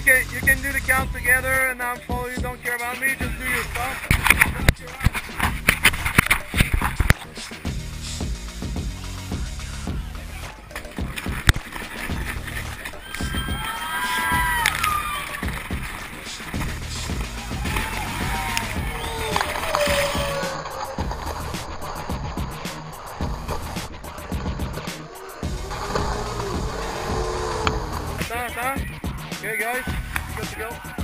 you can do the count together, and I'll follow you. Don't care about me. Just do your stuff. Okay guys, good to go.